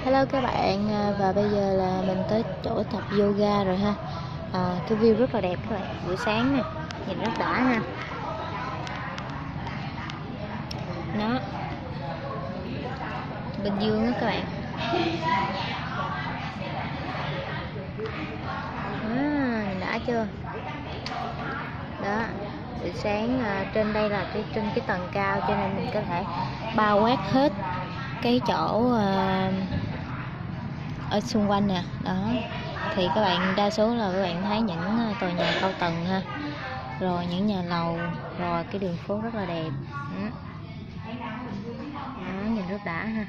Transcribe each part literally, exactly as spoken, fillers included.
Hello các bạn, à, và bây giờ là mình tới chỗ tập yoga rồi ha. À, cái view rất là đẹp các bạn, buổi sáng nè, nhìn rất đã ha. Nó Bình Dương đó các bạn. À, nhìn đã chưa? Đó, buổi sáng à, trên đây là cái trên cái tầng cao cho nên mình có thể bao quát hết cái chỗ à, ở xung quanh nè. Đó thì các bạn đa số là các bạn thấy những tòa nhà cao tầng ha, rồi những nhà lầu, rồi cái đường phố rất là đẹp. Đó, Đó nhìn rất đã ha.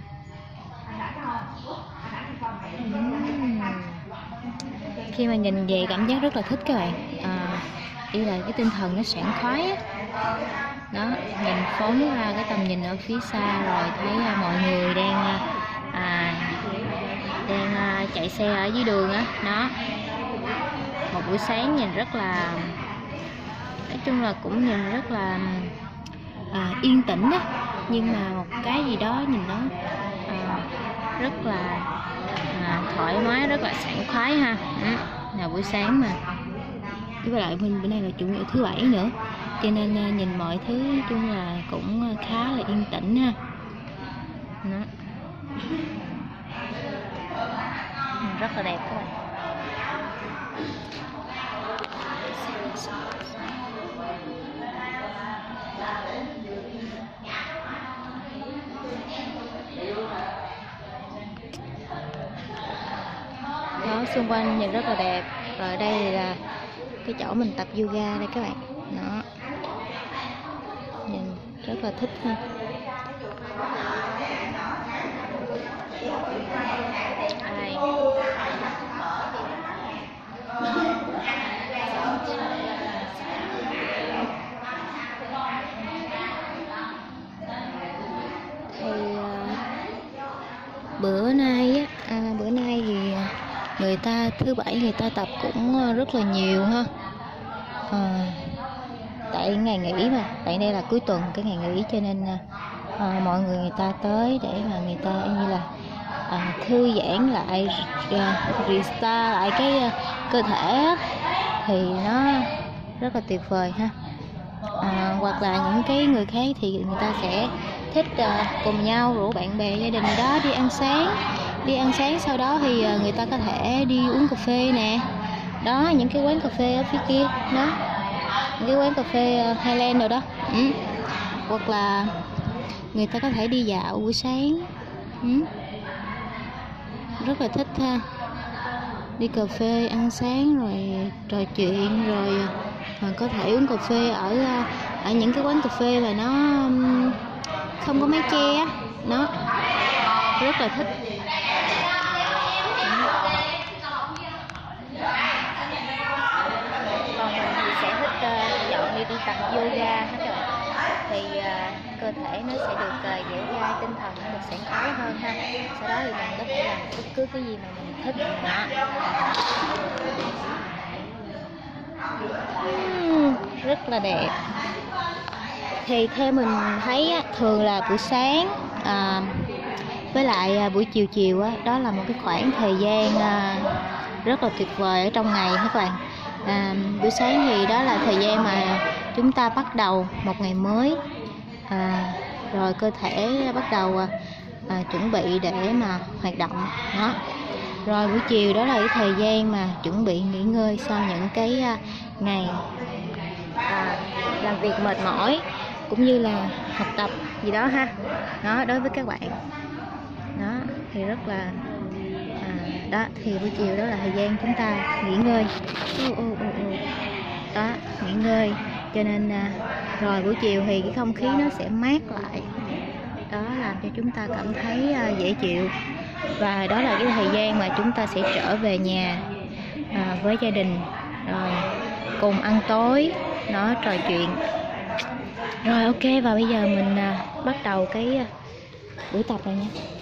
uhm. Khi mà nhìn về cảm giác rất là thích các bạn. À, đi là cái tinh thần nó sảng khoái á. Đó, nhìn phóng ra cái tầm nhìn ở phía xa rồi thấy uh, mọi người đang uh, à, đang uh, chạy xe ở dưới đường á. Đó, một buổi sáng nhìn rất là, nói chung là cũng nhìn rất là à, yên tĩnh đó, nhưng mà một cái gì đó nhìn nó à, rất là à, thoải mái, rất là sảng khoái ha. Ừ, là buổi sáng mà, với lại mình bữa nay là chủ nhật thứ bảy nữa, cho nên à, nhìn mọi thứ nói chung là cũng khá là yên tĩnh ha. Đó, rất là đẹp các bạn. Đó, xung quanh nhìn rất là đẹp. Rồi đây là cái chỗ mình tập yoga đây các bạn. Đó, nhìn rất là thích ha. Ai. Thì à, bữa nay á, à, bữa nay thì người ta thứ bảy người ta tập cũng rất là nhiều ha. À, tại ngày nghỉ mà, tại đây là cuối tuần, cái ngày nghỉ cho nên à, mọi người người ta tới để mà người ta như là à, thư giãn lại, à, restart lại cái à, cơ thể á, thì nó rất là tuyệt vời ha. À, hoặc là những cái người khác thì người ta sẽ thích à, cùng nhau rủ bạn bè gia đình đó đi ăn sáng đi ăn sáng sau đó thì à, người ta có thể đi uống cà phê nè. Đó, những cái quán cà phê ở phía kia đó, những cái quán cà phê uh, Highland rồi đó. Ừ. Hoặc là người ta có thể đi dạo buổi sáng. Ừ. Rất là thích ha, đi cà phê ăn sáng rồi trò chuyện, rồi uh, có thể uống cà phê ở uh, ở những cái quán cà phê mà nó um, không có mái che á. Nó rất là thích. Còn mình thì sẽ thích uh, chọn đi đi tập yoga hết các bạn. Thì uh, cơ thể nó sẽ được uh, dẻo dai, tinh thần nó được sảng khoái hơn ha. Sau đó thì mình có thể làm bất cứ cái gì mà mình thích. Đó. Uhm, rất là đẹp. Thì theo mình thấy á, thường là buổi sáng à, với lại à, buổi chiều chiều á, đó là một cái khoảng thời gian à, rất là tuyệt vời ở trong ngày các bạn. À, buổi sáng thì đó là thời gian mà chúng ta bắt đầu một ngày mới, à, rồi cơ thể bắt đầu à, à, chuẩn bị để mà hoạt động. Đó, rồi buổi chiều đó là cái thời gian mà chuẩn bị nghỉ ngơi sau những cái à, ngày à, làm việc mệt mỏi cũng như là học tập gì đó ha. Đó, đối với các bạn đó thì rất là à, đó thì buổi chiều đó là thời gian chúng ta nghỉ ngơi. uh, uh, uh, uh. Đó, nghỉ ngơi cho nên à, rồi buổi chiều thì cái không khí nó sẽ mát lại, đó làm cho chúng ta cảm thấy à, dễ chịu, và đó là cái thời gian mà chúng ta sẽ trở về nhà à, với gia đình, rồi cùng ăn tối, nó trò chuyện. Rồi ok, và bây giờ mình à, bắt đầu cái à, buổi tập rồi nha.